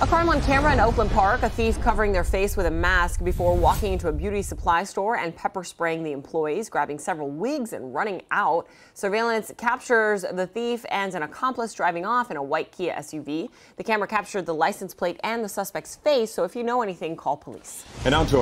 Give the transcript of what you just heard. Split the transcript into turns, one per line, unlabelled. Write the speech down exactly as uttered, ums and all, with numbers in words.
A crime on camera in Oakland Park, a thief covering their face with a mask before walking into a beauty supply store and pepper spraying the employees, grabbing several wigs and running out. Surveillance captures the thief and an accomplice driving off in a white Kia S U V. The camera captured the license plate and the suspect's face, so if you know anything, call police.
And now to